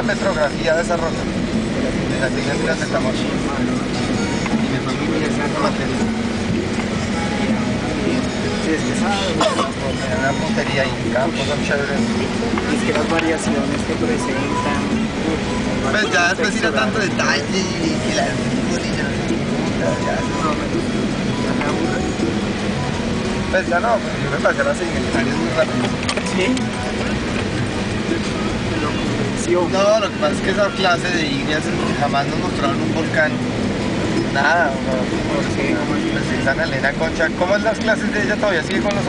la petrografía de esa roca. De las líneas de Tamoshi. Y me fue muy bien esa materia. Sí, es pesado. Era una puntería y campos son chéveres. Y es que las variaciones que presentan. Pues ya después ir a tanto detalle y que la bolilla no sé qué puta, ya eso no me aburre. Pues ya no, pues yo me pasé a las sedimentarias muy rápido. Sí. No, lo que pasa es que esa clase de ígneas jamás nos mostraron un volcán. Nada, pues Ana Elena Concha, ¿cómo es las clases de ella? ¿Todavía sigue con los